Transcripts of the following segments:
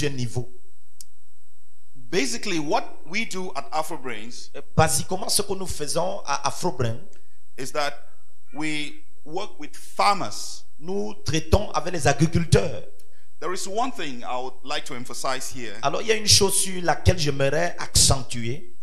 plusieurs niveaux. Basically, what we do at AfroBrains Basiquement, ce que nous faisons à AfroBrain, is that we work with farmers. nous traitons avec les agriculteurs. There is one thing I would like to emphasize here. Alors, il y a une chose sur laquelle j'aimerais accentuer.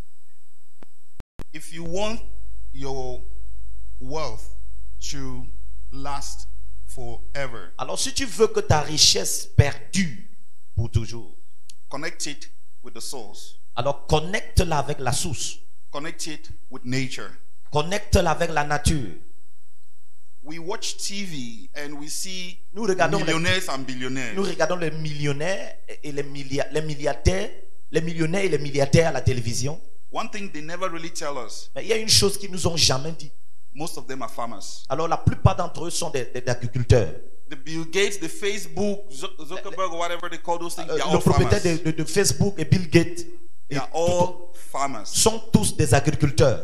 If you want your wealth to last forever, Alors, si tu veux que ta richesse perdure pour toujours, connect it with the source. alors connecte-la avec la source. Connect it with nature. Connecte-la avec la nature. We watch TV and we see Nous regardons millionaires and billionaires. Nous regardons les millionnaires et les milliardaires, les millionnaires et les milliardaires à la télévision. One thing they never really tell us, Mais il y a une chose qu'ils nous ont jamais dit. most of them are farmers. Alors la plupart d'entre eux sont des agriculteurs. The Bill Gates, the Facebook, Zuckerberg, or whatever they call those things, they are Le all propriétaire farmers. de Facebook et Bill Gates They are all farmers. sont tous des agriculteurs.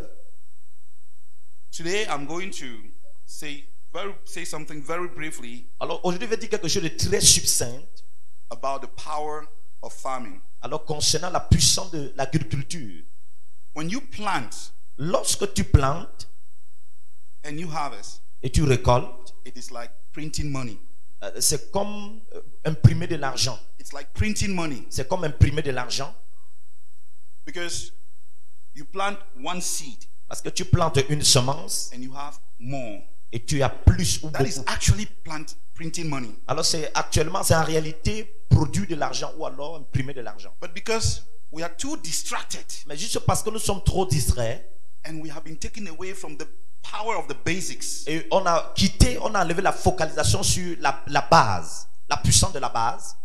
Today, I'm going to say something very briefly Alors aujourd'hui, je vais dire quelque chose de très succinct. about the power of farming. Alors concernant la puissance de l'agriculture. When you plant Lorsque tu plantes and you harvest, et tu récoltes, it is like printing money. c'est comme imprimer de l'argent. It's like printing money C'est comme imprimer de l'argent. because you plant one seed Parce que tu plantes une semence and you have more. et tu as plus ou That is beaucoup. actually printing money. Alors c'est en réalité produire de l'argent ou alors imprimer de l'argent. But because we are too distracted Mais juste parce que nous sommes trop distraits and we have been taken away from the power of the basics, et on a enlevé la focalisation sur la base, la puissance de la base.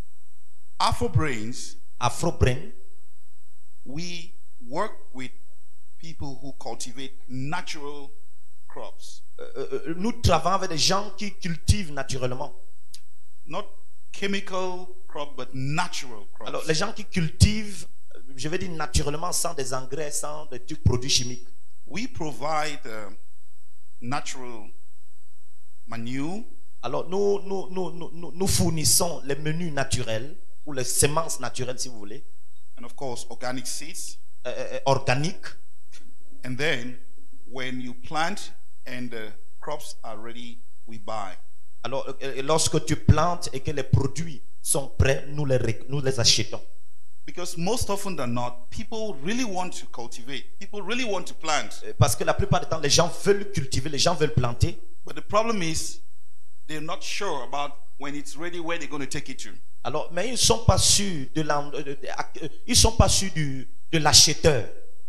AfroBrains, AfroBrain, we work with people who cultivate natural crops, nous travaillons avec des gens qui cultivent naturellement. not chemical crop, but natural crops. Alors les gens qui cultivent, je vais dire naturellement, sans des engrais, sans des produits chimiques. We provide natural manure, Alors nous fournissons les menus naturels ou les semences naturelles si vous voulez, and of course organic seeds. organiques. And then when you plant and the crops are ready, we buy. Alors lorsque tu plantes et que les produits sont prêts, nous les achetons. Because most often than not, people really want to cultivate. People really want to plant. Parce que la plupart du temps, les gens veulent cultiver, les gens veulent planter. But the problem is, they're not sure about when it's ready, where they're going to take it to. Alors, mais ils ne sont pas sûrs ils sont pas sûrs de l'acheteur.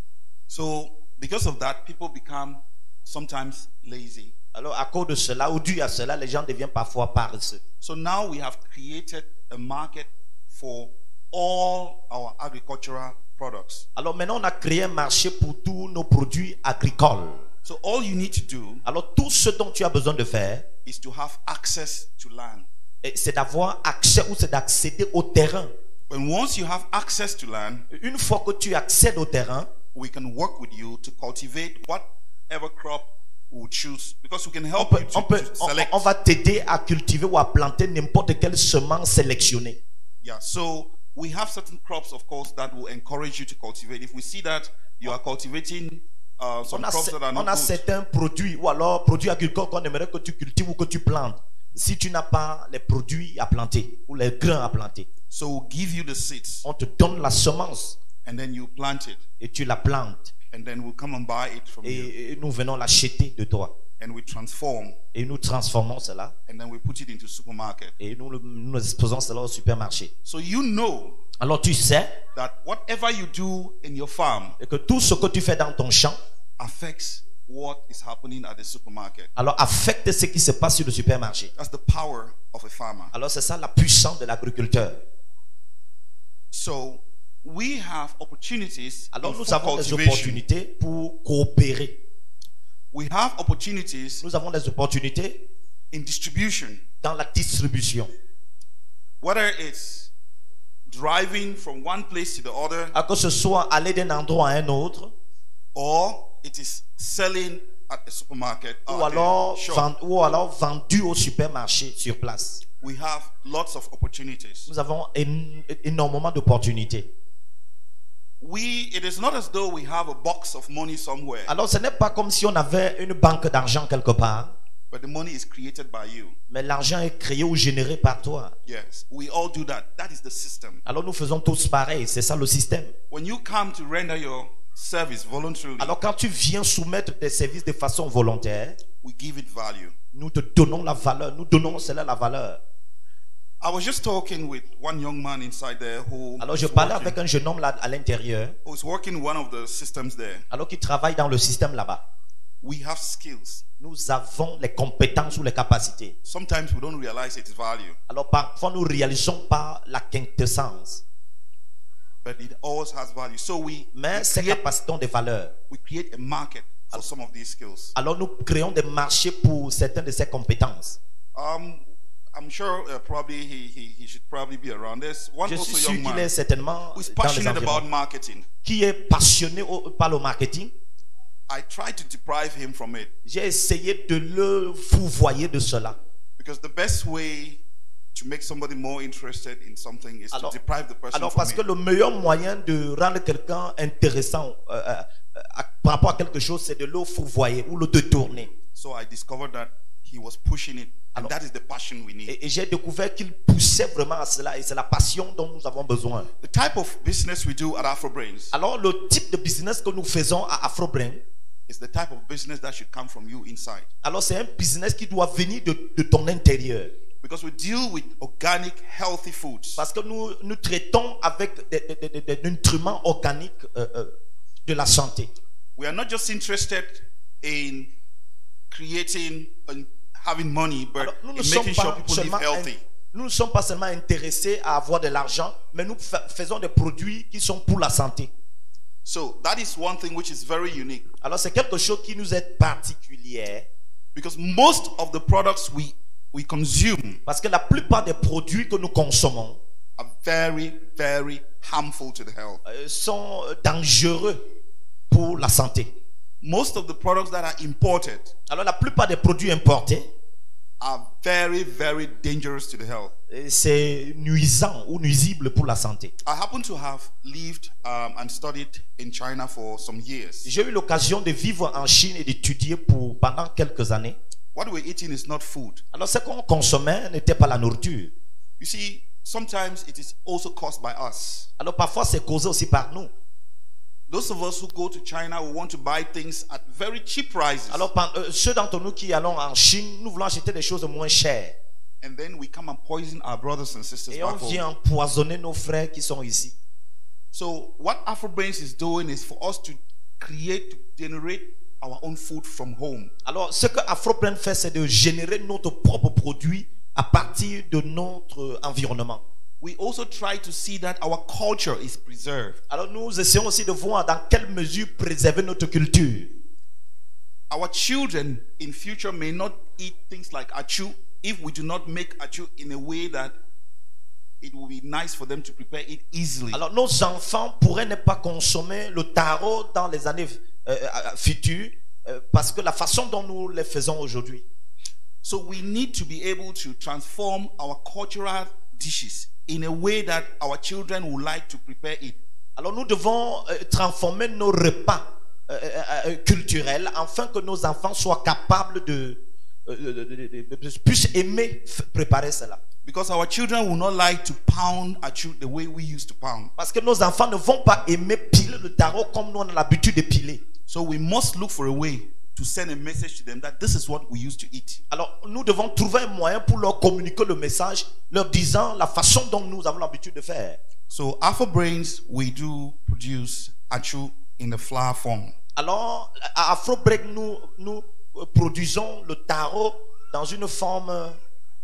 So, because of that, people become sometimes lazy. Alors, à cause de cela, ou dû à cela, les gens deviennent parfois paresseux. So now we have created a market for all our agricultural products. Alors maintenant, on a créé un marché pour tous nos produits agricoles. So all you need to do Alors, tout ce dont tu as besoin de faire, is to have access to land. c'est d'avoir accès ou c'est d'accéder au terrain. And once you have access to land, Une fois que tu accèdes au terrain, we can work with you to cultivate whatever crop we would choose, because we can on, help peut- you on peut- to on- select. on va t'aider à cultiver ou à planter n'importe quelle semence sélectionnée. Yeah, so we have certain crops, of course, that will encourage you to cultivate. If we see that you are cultivating some crops that are On not a good, certains produits ou alors produits agricoles qu'on aimerait que tu cultives ou que tu plantes. Si tu n'as pas les produits à planter ou les grains à planter, so we'll give you the seeds, on te donne la semence and then you plant it, et tu la plantes and then we'll come and buy it from you, et nous venons l'acheter de toi and we transform, et nous transformons cela and then we put it into supermarket. et nous exposons cela au supermarché. So you know Alors tu sais that whatever you do in your farm que tout ce que tu fais dans ton champ affects what is happening at the supermarket. alors affecte ce qui se passe sur le supermarché. That's the power of a farmer. Alors c'est ça la puissance de l'agriculteur. So we have opportunities Alors in nous food avons des cultivation. opportunités pour coopérer. We have opportunities Nous avons des opportunités in distribution, dans la distribution. whether it's driving from one place to the other, À que ce soit aller d'un endroit à un autre, or it is selling at a supermarket ou or alors, at a shop. ou alors vendu au supermarché sur place. We have lots of opportunities. Nous avons énormément d'opportunités. It is not as though we have a box of money somewhere, Alors ce n'est pas comme si on avait une banque d'argent quelque part, but the money is created by you. mais l'argent est créé ou généré par toi. Yes, we all do that. That is the system. Alors nous faisons tous pareil, c'est ça le système. When you come to render your service voluntarily, Alors quand tu viens soumettre tes services de façon volontaire, we give it value. nous te donnons la valeur, nous donnons cela la valeur. I was just talking with one young man inside there Alors je parlais avec un jeune homme là à l'intérieur, who's working one of the systems there. alors qu'il travaille dans le système là-bas. We have skills. Nous avons les compétences ou les capacités. Sometimes we don't realize its value, Alors parfois nous ne réalisons pas la quintessence. but it always has value. So Mais ces capacités ont des valeurs. we create a market for some of these skills. Alors nous créons des marchés pour certaines de ces compétences. I'm sure probably he should probably be around this. One Je suis also sûr young qu'il est man certainement who is dans les passionate about environs, marketing. qui est passionné par le marketing. I tried to deprive him from it J'ai essayé de le fourvoyer de cela. because the best way to make somebody more interested in something is Alors, to deprive the person alors from parce que it. le meilleur moyen de rendre quelqu'un intéressant par rapport à quelque chose, c'est de le fourvoyer ou le détourner. So I discovered that he was pushing it, and Alors, that is the passion we need. Et j'ai découvert qu'il poussait vraiment à cela et c'est la passion dont nous avons besoin. The type of business we do at AfroBrains Alors le type de business que nous faisons à AfroBrain, is the type of business that should come from you inside. alors c'est un business qui doit venir de ton intérieur. Because we deal with organic, healthy foods. Parce que nous traitons avec des nutriments organiques de la santé. We are not just interested in creating and having money, but Alors, nous in ne sommes making sure pas people live seulement healthy. nous ne sommes pas seulement intéressés à avoir de l'argent, mais nous faisons des produits qui sont pour la santé. So that is one thing which is very unique. Alors c'est quelque chose qui nous est particulier Because most of the products we consume parce que la plupart des produits que nous consommons are very, very harmful to the health. sont dangereux pour la santé. Most of the products that are imported Alors la plupart des produits importés, are very, very dangerous to the health. c'est nuisant ou nuisible pour la santé. I happen to have lived and studied in China for some years. J'ai eu l'occasion de vivre en Chine et d'étudier pendant quelques années. What we're eating is not food. Alors ce qu'on consommait n'était pas la nourriture. You see, sometimes it is also caused by us. Alors parfois c'est causé aussi par nous. Those of us who go to China, we want to buy things at very cheap prices. Alors ceux d'entre nous qui allons en Chine, nous voulons acheter des choses moins chères. And then we come and poison our brothers and sisters Et on back home. vient empoisonner nos frères qui sont ici. So what AfroBrains is doing is for us to generate our own food from home. Alors ce que AfroBrain fait, c'est de générer notre propre produit à partir de notre environnement. We also try to see that our culture is preserved. Alors nous essayons aussi de voir dans quelle mesure préserver notre culture. Our children in future may not eat things like achu if we do not make achu in a way that it will be nice for them to prepare it easily. Alors nos enfants pourraient ne pas consommer le taro dans les années futures parce que la façon dont nous les faisons aujourd'hui. So we need to be able to transform our cultural dishes in a way that our children would like to prepare it. Alors nous devons transformer nos repas culturels afin que nos enfants soient capables de plus aimer préparer cela. Because our children will not like to pound achu the way we used to pound. Parce que nos enfants ne vont pas aimer piler le taro comme nous on a l'habitude de piler. So we must look for a way to send a message to them that this is what we used to eat. Alors nous devons trouver un moyen pour leur communiquer le message, leur disant la façon dont nous avons l'habitude de faire. So AfroBrains, we do produce achu in a flour form. Alors à AfroBrain, nous produisons le taro dans une forme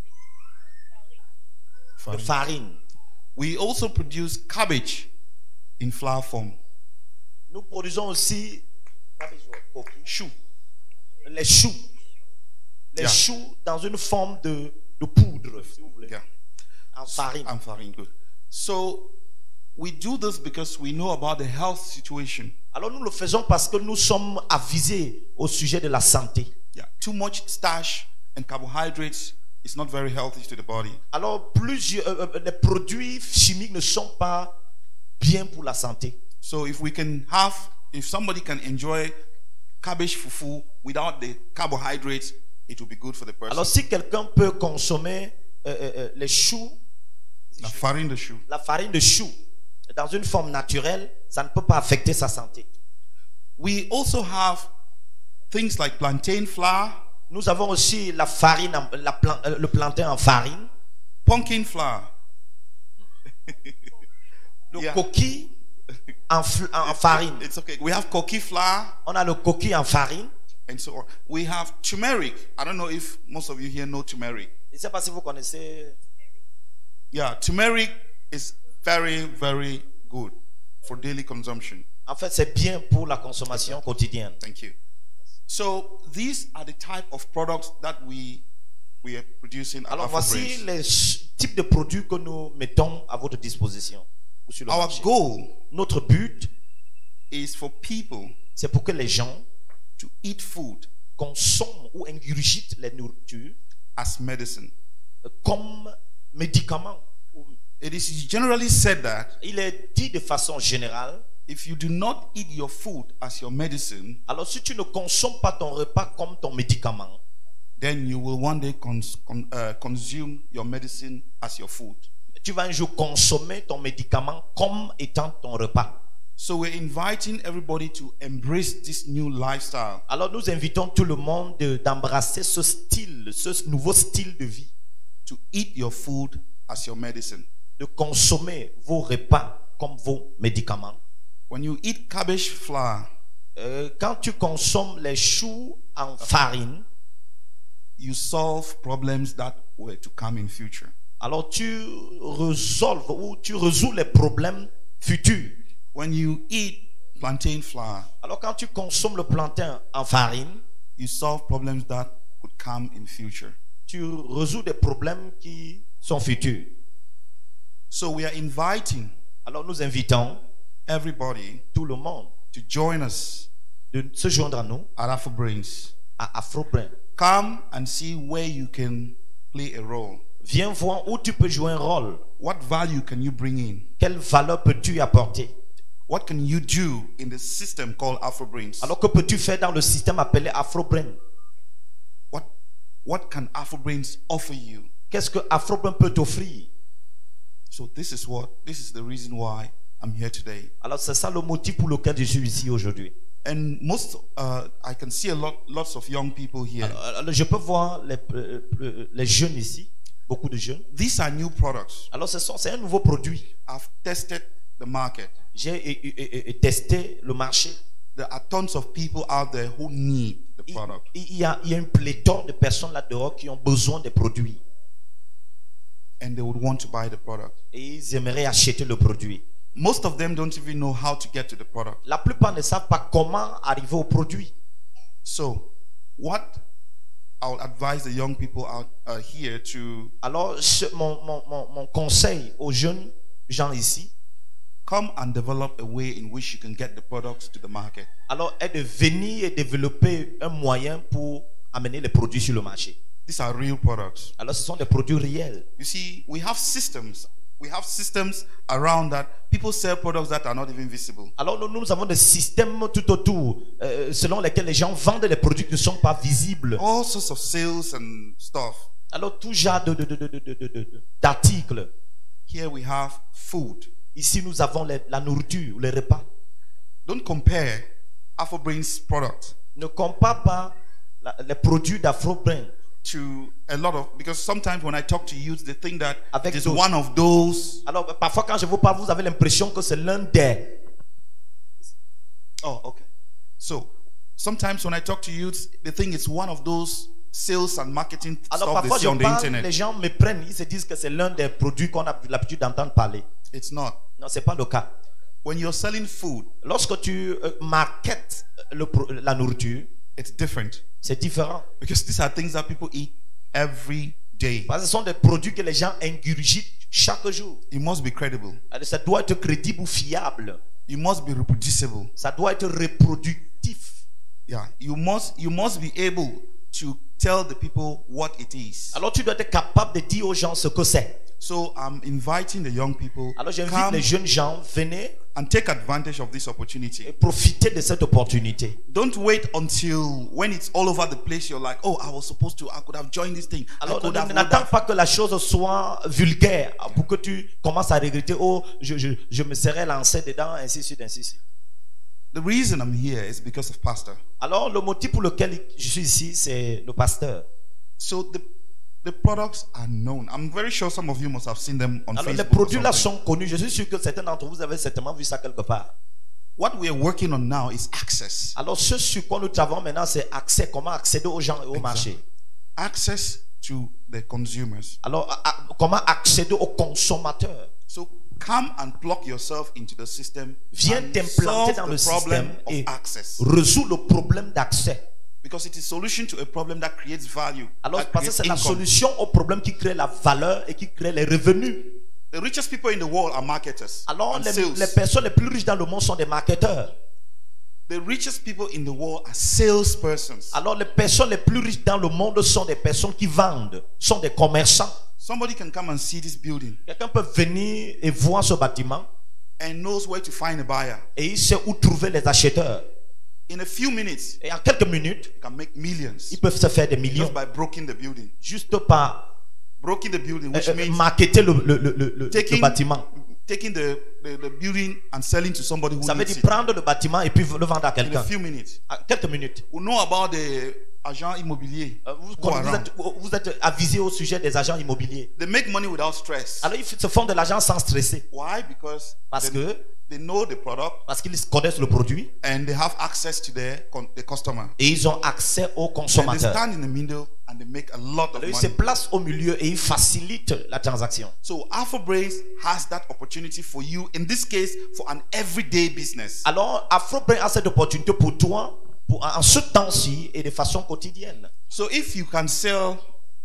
de farine. We also produce cabbage in flour form. Nous produisons aussi Chou. les choux. Les Yeah. choux dans une forme de poudre, si vous voulez. Yeah. En farine. I'm farine, good. So we do this because we know about the health situation Alors nous le faisons parce que nous sommes avisés au sujet de la santé. Yeah, too much starch and carbohydrates is not very healthy to the body. Alors les produits chimiques ne sont pas bien pour la santé. So if somebody can enjoy cabbage fufu without the carbohydrates, it will be good for the person. Alors si quelqu'un peut consommer les choux, La farine de chou. la farine de chou dans une forme naturelle, ça ne peut pas affecter sa santé. We also have things like plantain flour, Nous avons aussi la farine, le plantain en farine, pumpkin flour. le Yeah. coquille en farine. It's okay. We have coquille flour On a le coquille en farine. and so on. We have turmeric. I don't know if most of you here know turmeric. Je ne sais pas si vous connaissez. Yeah, turmeric is very, very good for daily consumption. En fait, c'est bien pour la consommation quotidienne. Thank you. So these are the type of products that we are producing at Alors voici AfroBrains. les types de produits que nous mettons à votre disposition. Ou sur le Our marché. goal Notre but, is for people c'est pour que les gens to eat food consomment ou ingurgitent les nourritures as medicine. comme médicaments. It is generally said that Il est dit de façon générale, if you do not eat your food as your medicine, alors si tu ne consommes pas ton repas comme ton médicament, then you will one day consume your medicine as your food. tu vas un jour consommer ton médicament comme étant ton repas. So we're inviting everybody to embrace this new lifestyle. Alors nous invitons tout le monde d'embrasser ce style, ce nouveau style de vie, To eat your food as your medicine. de consommer vos repas comme vos médicaments. When you eat cabbage flour, Quand tu consommes les choux en farine, you solve problems that were to come in future. alors tu résolves ou tu résous les problèmes futurs. When you eat plantain flour, Alors quand tu consommes le plantain en farine, you solve problems that could come in future. tu résous des problèmes qui sont futurs. So we are inviting Alors nous invitons everybody tout le monde to join us de se joindre à nous, at AfroBrains. à AfroBrains. Come and see where you can play a role. Viens voir où tu peux jouer un rôle. What value can you bring in? Quelle valeur peux-tu y apporter? What can you do in the system called AfroBrains? Alors que peux-tu faire dans le système appelé AfroBrain? What can AfroBrains offer you? Qu'est-ce que AfroBrain peut t'offrir? So this is the reason why I'm here today. Alors c'est ça le motif pour lequel je suis ici aujourd'hui. And I can see lots of young people here. Alors, je peux voir les jeunes ici, beaucoup de jeunes. These are new products. Alors c'est un nouveau produit. I've tested the market. J'ai testé le marché. There are tons of people out there who need the product. Il y a une pléthore de personnes là-dehors qui ont besoin des produits. And they would want to buy the product. Et ils aimeraient acheter le produit. Most of them don't even know how to get to the product. La plupart ne savent pas comment arriver au produit. So, what I would advise the young people out here to Alors, mon conseil aux jeunes gens ici, come and develop a way in which you can get the products to the market. alors est de venir et développer un moyen pour amener les produits sur le marché. These are real products. Alors, ce sont des produits réels. You see, we have systems. We have systems around that. People sell products that are not even visible. Alors, nous avons des systèmes tout autour selon lesquels les gens vendent les produits qui ne sont pas visibles. All sorts of sales and stuff. Alors, tout genre d'articles. Here we have food. Ici, nous avons la nourriture, les repas. Don't compare AfroBrains product Ne compare pas les produits d'AfroBrain to a lot of, because sometimes when I talk to youth, they think that Avec it is d'autres. one of those. Alors, parfois, quand je vous parle, vous avez l'impression que c'est l'un des. Oh, okay. So sometimes when I talk to youth, they think it's one of those sales and marketing Alors, stuff they parfois, see je on the parle, internet. les gens me prennent, ils se disent que c'est l'un des produits qu'on a l'habitude d'entendre parler. It's not. Non, ce n'est pas le cas. When you're selling food, Lorsque tu marketes la nourriture, it's different c'est différent. because these are things that people eat every day. Parce que ce sont des produits que les gens ingurgitent chaque jour. It must be credible. Alors, ça doit être crédible ou fiable. You must be reproducible. Ça doit être reproductif. Yeah, you must be able to tell the people what it is. Alors tu dois être capable de dire aux gens ce que c'est. So I'm inviting the young people, Alors j'invite come les jeunes gens, venez and take advantage of this opportunity. et profitez de cette opportunité. Don't wait until when it's all over the place. You're like, oh, I could have joined this thing. Alors I could have n'attends pas que la chose soit vulgaire pour que tu commences à regretter. Oh, je me serais lancé dedans, ainsi de suite, ainsi de suite. The reason I'm here is because of pastor. Alors le motif pour lequel je suis ici, c'est le pasteur. So the products are known. I'm very sure some of you must have seen them on Alors les Facebook. or produits là something. sont connus. Je suis sûr que certains d'entre vous avez certainement vu ça quelque part. What we are working on now is access. Alors ce sur quoi nous travaillons maintenant, c'est accès. Comment accéder aux gens et au marché. Access to the consumers. Alors comment accéder aux consommateurs. So come and plug yourself into the system. Viens and t'implanter solve dans the le problem système of et access. résoudre le problème d'accès. Because it is solution to a problem that creates value. Alors that parce que creates c'est la income. solution au problème qui crée la valeur et qui crée les revenus. The richest people in the world are marketers Alors and les sales. personnes les plus riches dans le monde sont des marketeurs. The richest people in the world are salespersons. Alors les personnes les plus riches dans le monde sont des personnes qui vendent, sont des commerçants. Somebody can come and see this building Quelqu'un peut venir et voir ce bâtiment and knows where to find a buyer. et il sait où trouver les acheteurs. In a few minutes, Et en quelques minutes, you can make millions ils peuvent se faire des millions just by breaking the building. juste par Breaking the building, which means marketer le taking, bâtiment. taking the building and selling to somebody who Ça veut needs dire it. prendre le bâtiment et puis le vendre à In a quelqu'un. few minutes. En quelques minutes. We know about the agents immobiliers. Vous êtes avisé au sujet des agents immobiliers. They make money without stress. Alors ils se font de l'argent sans stresser. Why? Because Parce they know the product qu'ils connaissent le produit and they have access to the customer. et ils ont accès aux And they consommateurs. stand in the middle and they make a lot of Alors ils se money. placent au milieu et ils facilitent la transaction. So AfroBrains has that opportunity for you. In this case, for an everyday business. Alors AfroBrain a cette opportunité pour toi en ce temps-ci et de façon quotidienne. So if you can sell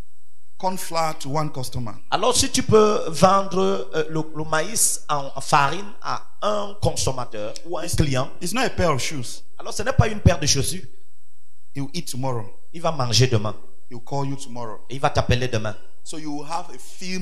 corn flour to one customer, Alors si tu peux vendre le maïs en farine à un consommateur ou à un client, it's not a pair of shoes. alors ce n'est pas une paire de chaussures. He'll eat tomorrow. Il va manger demain He'll call you tomorrow. et il va t'appeler demain. So you will have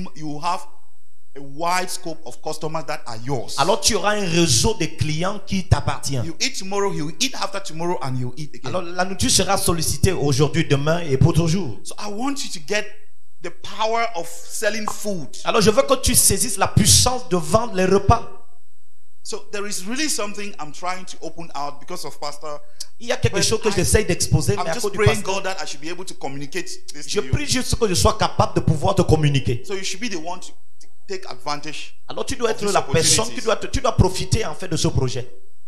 a wide scope of customers that are yours. Alors tu auras un réseau de clients qui t'appartient. You eat tomorrow, he will eat after tomorrow, and he'll eat again. Alors la nourriture sera sollicitée aujourd'hui, demain et pour toujours. So I want you to get the power of selling food. Alors je veux que tu saisisses la puissance de vendre les repas. So there is really something I'm trying to open out because of Pastor. Il y a quelque But chose que j'essaye d'exposer, mais I'm à just cause du praying pasteur, God that I should be able to communicate this je to you. prie juste que je sois capable de pouvoir te communiquer. So you should be the one to take advantage. Alors tu dois être Of la these personne qui opportunities. doit profiter en fait de ce projet.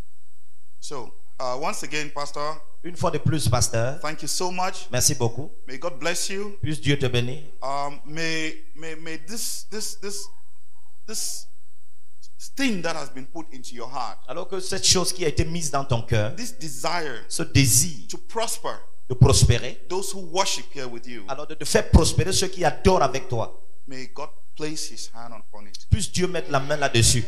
So once again, Pastor, Une fois de plus, pasteur, thank you so much. merci beaucoup. May God bless you. Puisse Dieu te bénir. May this thing that has been put into your heart, Alors que cette chose qui a été mise dans ton cœur, this desire ce désir to prosper de prospérer, those who worship here with you, alors de faire prospérer ceux qui adorent avec toi, may God place His hand upon it. puisse Dieu mettre la main là-dessus.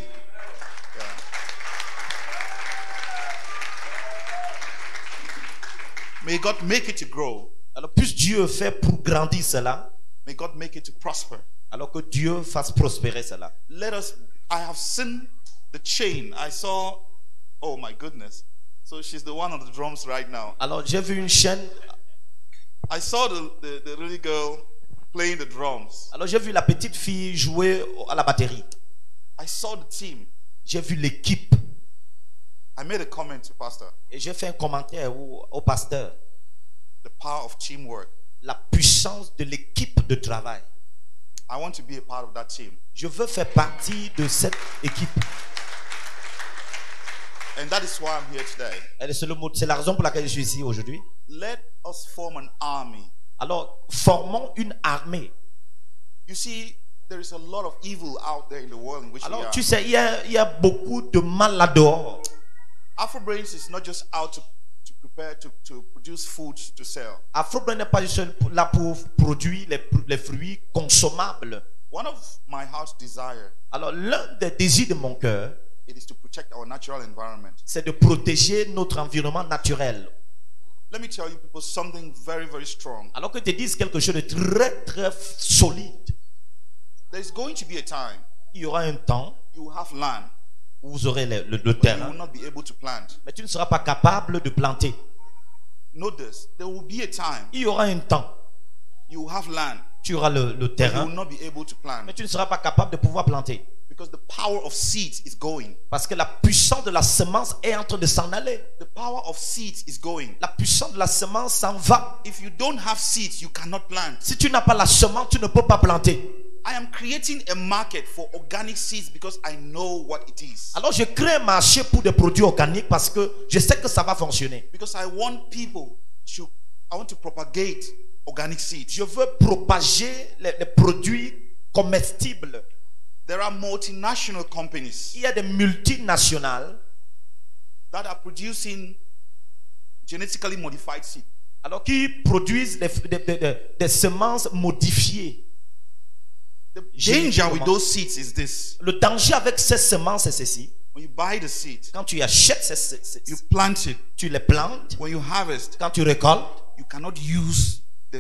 May God make it to grow. Alors puisse Dieu faire pour grandir cela, May God make it to prosper. alors que Dieu fasse prospérer cela. I have seen the chain. I saw, oh my goodness. So she's the one on the drums right now. Alors j'ai vu une chaîne, I saw the little girl playing the drums. alors j'ai vu la petite fille jouer à la batterie. I saw the team. J'ai vu l'équipe I made a comment to Pastor. et j'ai fait un commentaire au pasteur. The power of teamwork. La puissance de l'équipe de travail. I want to be a part of that team. Je veux faire partie de cette équipe. And that is why I'm here today. Et c'est la raison pour laquelle je suis ici aujourd'hui. Let us form an army. Alors, formons une armée. You see, there is a lot of evil out there in the world in which we Alors, are. tu sais, il y a beaucoup de mal là dehors. AfroBrains is not just out to prepare to produce food to sell. AfroBrains n'est pas juste là pour produire les fruits consommables. One of my heart's desire Alors, l'un des désirs de mon cœur, It is to protect our natural environment. c'est de protéger notre environnement naturel. Let me tell you people something very, very strong. Alors que te disent quelque chose de très très solide. There's going to be a time Il y aura un temps you will have land, où vous aurez le but you will terrain, not be able to plant. mais tu ne seras pas capable de planter. Notice, there will be a time Il y aura un temps, you will have land, tu auras le but you will terrain, not be able to plant. mais tu ne seras pas capable de pouvoir planter. Because the power of seeds is going. Parce que la puissance de la semence est en train de s'en aller. The power of seeds is going. La puissance de la semence s'en va. If you don't have seeds, you cannot plant. Si tu n'as pas la semence, tu ne peux pas planter. I am creating a market for organic seeds because I know what it is. Alors je crée un marché pour des produits organiques parce que je sais que ça va fonctionner. Because I want to propagate organic seeds. Je veux propager les produits comestibles. There are multinational companies Il y a des multinationales that are producing genetically modified seeds. alors qui produisent des semences modifiées. The danger with those seeds is this. Le danger avec ces semences c'est ceci. When you buy the seed, Quand tu achètes you plant it. tu les plantes. When you harvest, Quand tu récoltes, you cannot use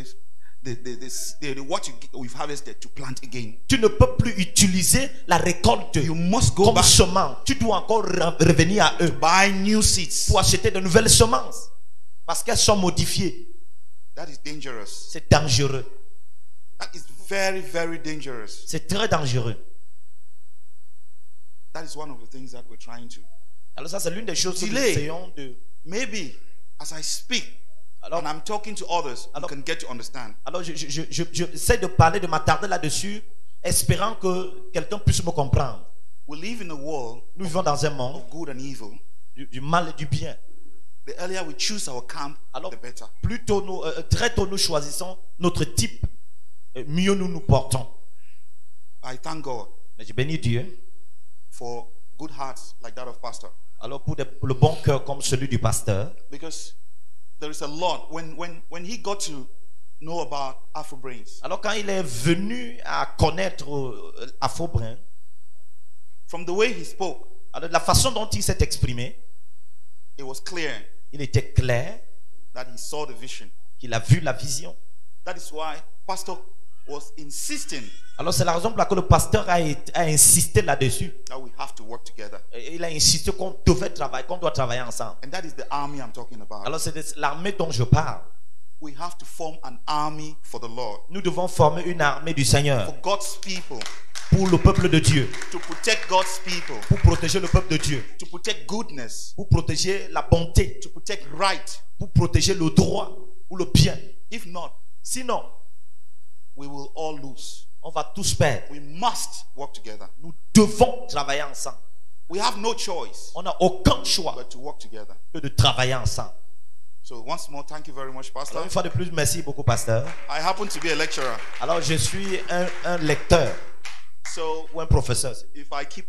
what you've harvested to plant again. tu ne peux plus utiliser la récolte You must go comme back semence. Tu dois encore revenir à eux buy new seeds. pour acheter de nouvelles semences parce qu'elles sont modifiées. That is dangerous. C'est dangereux. That is very, very dangerous. C'est très dangereux. That is one of the things that we're trying to. Alors ça, c'est l'une des choses que nous Delay. essayons de... Maybe as I speak Alors, and I'm talking to others, you Alors- can get to understand. alors j'essaie de parler, de m'attarder là-dessus, espérant que quelqu'un puisse me comprendre. We live in a world Nous vivons dans un monde of good and evil. du mal et du bien. The earlier we choose our camp, Alors, the better. très tôt, nous choisissons notre type, mieux nous nous portons. I thank God Mais je bénis Dieu. for good hearts like that of Pastor. Alors pour le bon cœur comme celui du pasteur, Because there is a lot. When he got to know about Afro Brains, alors quand il est venu à connaître Afro-Brun, from the way he spoke, alors de la façon dont il s'est exprimé, it was clear il était clair that he saw the vision. qu'il a vu la vision. That is why Pastor was insisting Alors c'est la raison pour laquelle le pasteur a insisté là-dessus. that we have to work together. Et il a insisté qu'on doit travailler ensemble. And that is the army I'm talking about. Alors c'est l'armée dont je parle. We have to form an army for the Lord, Nous devons former une armée du Seigneur for God's people, pour le peuple de Dieu, to protect God's people, pour protéger le peuple de Dieu, to protect goodness, pour protéger la bonté, to protect right. pour protéger le droit ou le bien. If not, Sinon, we will all lose. on va tous perdre. We must work together. Nous devons travailler ensemble. We have no choice On n'a aucun choix but to work together. que de travailler ensemble. So once more, thank you very much, Pastor. Alors une fois de plus, merci beaucoup, pasteur. I happen to be a lecturer. Alors je suis un lecteur So ou un professeur. if I keep,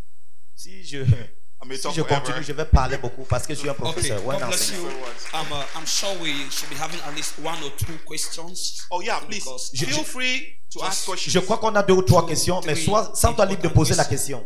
Si je may Si talk je forever. continue, je vais parler beaucoup parce que je suis un professeur. Okay, ou un God bless enseignant. you. I'm sure we should be having at least one or two questions. Oh yeah, please Because feel free to ask questions. Je crois qu'on a 2 ou 3 questions, mais sens-toi libre de poser la question.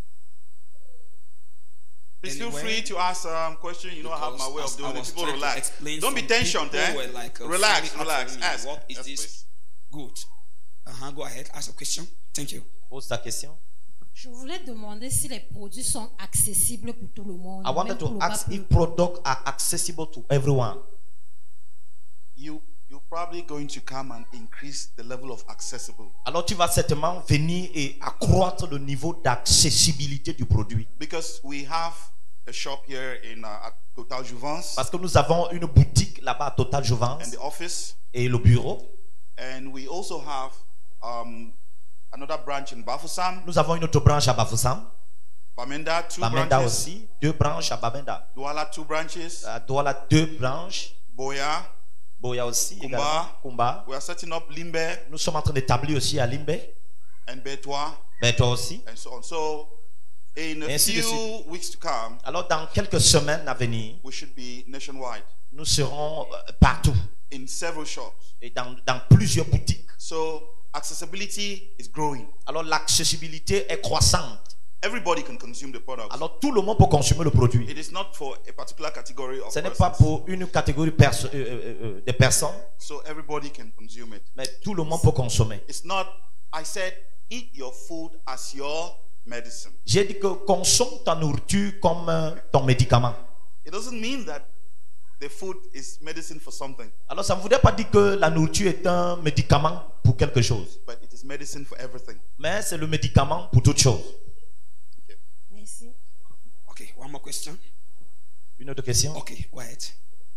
Please feel Anyway, free to ask questions. You know, I have my way of Because doing I it. was People trying to relax. explain, Don't be some tensioned, people eh? were like, Relax, finding out relax. from me, Ask. What is Yes, this? please. Good. Go ahead. Ask a question. Thank you. Pose ta question. Je voulais demander si les produits sont accessibles pour tout le monde. I wanted même pour to le ask bas if peuple. products are accessible to everyone. You're probably going to come and increase the level of accessible, Alors tu vas certainement venir et accroître le niveau d'accessibilité du produit. because we have a shop here in at Total Jouvence Parce que nous avons une boutique là-bas à Total Jouvence and the office, et le bureau. and we also have another branch in Bafoussam, Nous avons une autre branche à Bafoussam. Bamenda, 2 Bamenda branches, aussi. 2 branches à Bamenda. Douala, 2 branches, À Douala, 2 branches. Boya. Boya aussi. Kumba. Également. Kumba. We are setting up Limbe Nous sommes en train d'établir aussi à Limbe. and Betwa Beto aussi. and so on. So in a Ainsi de few weeks to come, Alors dans quelques semaines à venir, we should be nationwide nous serons partout in several shops. et dans plusieurs boutiques. So accessibility is growing. Alors l'accessibilité est croissante. everybody can consume the product. alors tout le monde peut consommer le produit. It is not for a particular category of Ce n'est pas persons. pour une catégorie de personnes, So everybody can consume it. mais tout le monde peut consommer. It's not, I said, eat your food as your medicine. J'ai dit que consomme ta nourriture comme ton médicament. It doesn't mean that the food is medicine for something, Alors ça ne voudrait pas dire que la nourriture est un médicament pour quelque chose, but it is medicine for everything. mais c'est le médicament pour toute chose. Merci. Okay, one more question. Une autre question? Okay, go ahead.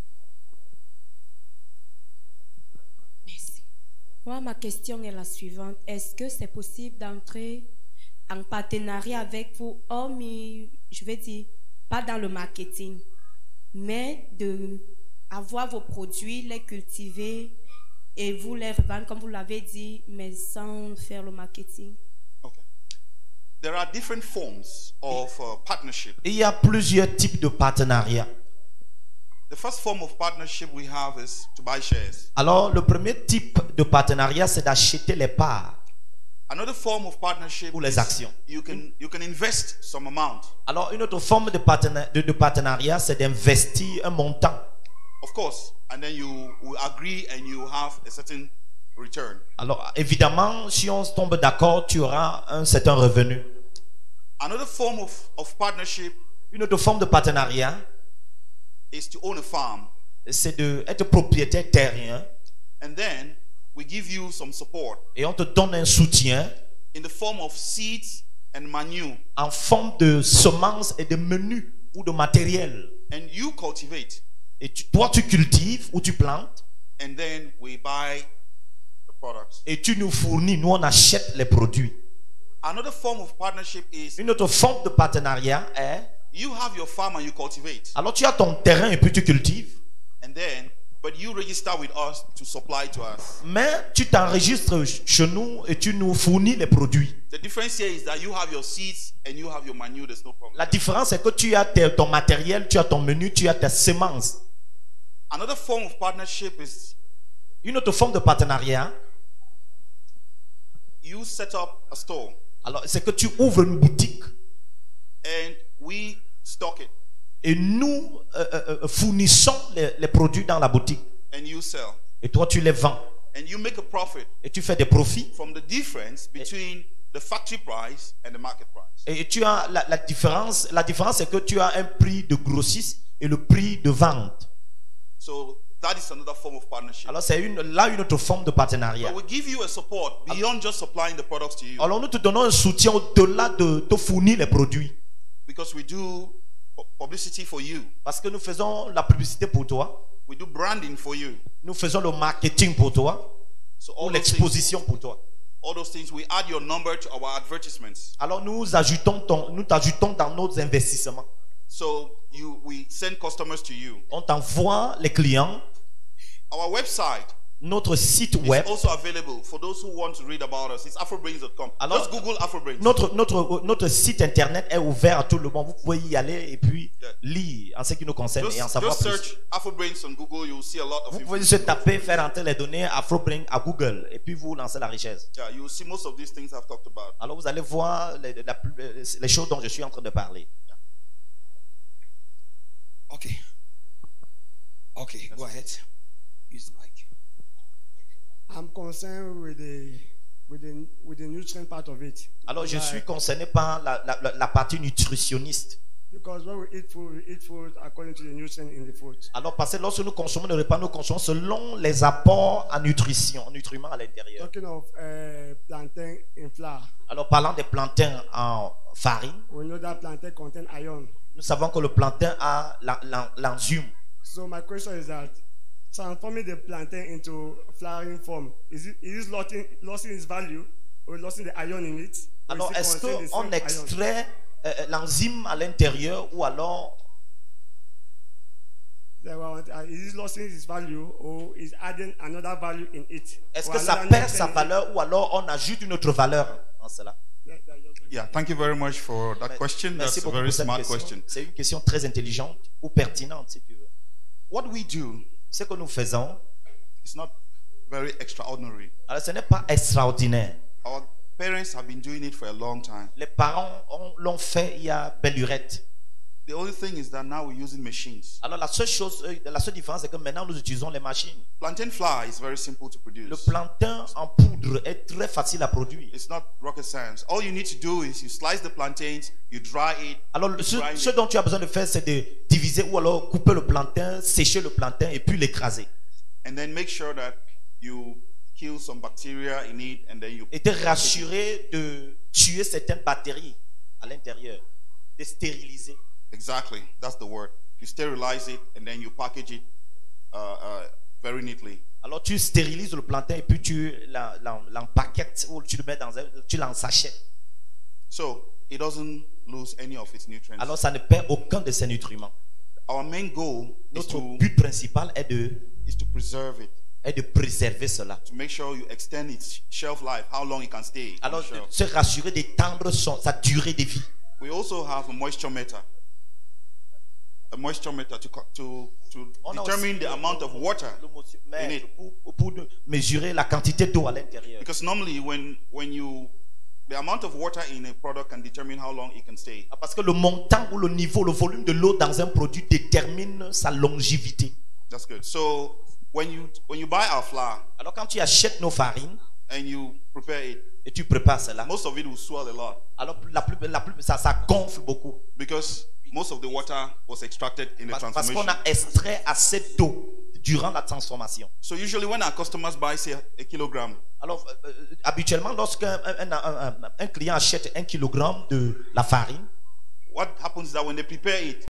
Merci. Moi, ma question est la suivante. Est-ce que c'est possible d'entrer en partenariat avec vous, hormis, je vais dire, pas dans le marketing, mais de avoir vos produits, les cultiver et vous les revendre, comme vous l'avez dit, mais sans faire le marketing? Okay. There are different forms of partnership. Il y a plusieurs types de partenariats. The first form of partnership we have is to buy shares. Alors le premier type de partenariat, c'est d'acheter les parts Another form of partnership ou les is actions. you can invest some amount. Alors une autre forme de partenariat, c'est d'investir un montant. Of course, and then you will agree and you have a certain return. Alors évidemment, si on tombe d'accord, tu auras un certain revenu. Another form of partnership Une autre forme de partenariat, is to own a farm, c'est d'être propriétaire terrien and then we give you some support et on te donne un soutien in the form of seeds and manure, en forme de semences et de menus ou de matériel. and you cultivate, Et toi, tu cultives ou tu plantes and then we buy the products. et tu nous fournis, nous on achète les produits. Another form of partnership is Une autre forme de partenariat est, you have your farm and you cultivate, alors tu as ton terrain et puis tu cultives, and then but you register with us to supply to us. mais tu t'enregistres chez nous et tu nous fournis les produits. The difference here is that you have your seeds and you have your manure. There's no problem. La différence c'est que tu as ton matériel, tu as ton menu, tu as tes semences. Another form of partnership is Une autre forme de partenariat, you set up a store alors c'est que tu ouvres une boutique and we stock it et nous fournissons les produits dans la boutique and you sell et toi tu les vends and you make a profit et tu fais des profits from the difference between the factory price and the market price. et tu as la différence c'est que tu as un prix de grossiste et le prix de vente. So that is another form of partnership. Alors c'est une autre forme de partenariat. But we give you a support beyond just supplying the products to you, Alors nous te donnons un soutien au-delà de te fournir les produits because we do publicity for you, parce que nous faisons la publicité pour toi, we do branding for you. nous faisons le marketing pour toi So ou all those things, l'exposition pour toi. we add your number to our advertisements. Alors nous t'ajoutons dans nos investissements. So we send customers to you. On t'envoie les clients. Our website Notre site web, is also available for those who want to read about us. It's afrobrains.com. Alors, Just Google Afrobrains. notre site internet est ouvert à tout le monde. Vous pouvez y aller et puis Yeah. lire en ce qui nous concerne et en Just savoir plus. search Afrobrains on Google. You'll see a lot of Vous pouvez information. juste taper, faire entrer les données Afrobrain à Google et puis vous lancez la richesse. Yeah, you'll see most of these things I've talked about. Alors vous allez voir les choses dont je suis en train de parler. Okay. Okay, go ahead. Use the mic. I'm concerned with the nutrient part of it. Alors je Like, suis concerné par la partie nutritionniste. because when we eat food according to the nutrient in the food. Alors parce que lorsque nous consommons le repas, nous consommons selon les apports en nutrition, en nutriments à l'intérieur. Talking of plantain in flour, Alors parlant des plantains en farine, we know that plantain contain iron. nous savons que le plantain a l'enzyme. So my question is that transforming the plantain into flouring form, is it losing its value or losing the iron in it? Or Alors is it est-ce contain the qu'on same iron? extrait l'enzyme à l'intérieur ou alors Is it losing its value or is adding another value in it? est-ce Or que ça another perd sa nutrient in it? valeur ou alors on ajoute une autre valeur en cela? Yeah, thank you very much for that question. Merci That's a beaucoup very pour cette smart question. question. C'est une question très intelligente ou pertinente si tu veux. What we do Ce que nous faisons, is not very extraordinary. alors ce n'est pas extraordinaire. Parents have been doing it for a long time. Les parents l'ont fait il y a belle lurette. The only thing is that now we're using machines. Alors la seule différence, c'est que maintenant nous utilisons les machines. Plantain flour is very simple to Le produce. plantain en poudre est très facile à produire. It's not rocket science. All you need to do is you slice the plantains, you dry it. Alors you ce grind ce it. dont tu as besoin de faire, c'est de diviser ou alors couper le plantain, sécher le plantain et puis l'écraser. And then make sure that you kill some bacteria in it, and then you Et te rassurer de tuer certaines bactéries à l'intérieur, de stériliser. Exactly, that's the word. You sterilize it and then you package it very neatly. Alors tu stérilises le plantain et puis tu l'empaquettes ou tu le mets tu l'ensachètes. So it doesn't lose any of its nutrients. Alors ça ne perd aucun de ses nutriments. Our main goal is Notre to but principal est is to preserve it, de préserver cela. to make sure you extend its shelf life, how long it can stay on Alors the shelf. se rassurer d'étendre sa durée de vie. We also have a moisture meter. A moisture meter to On a determine aussi the amount of water le in mètre it. pour mesurer la quantité d'eau à l'intérieur. Because normally the amount of water in a product can determine how long it can stay. Parce que le montant ou le niveau, le volume de l'eau dans un produit détermine sa longévité. That's good. So when you buy our flour Alors quand tu achètes nos farines and you prepare it, et tu prépares cela, most of it will swell a lot alors ça gonfle beaucoup. because most of the water was extracted in the Parce transformation. qu'on a extrait assez d'eau durant la transformation. So usually when our customers buy say a kilogram, Alors habituellement lorsqu'un un client achète 1 kilogramme de la farine, what happens is that when they prepare it,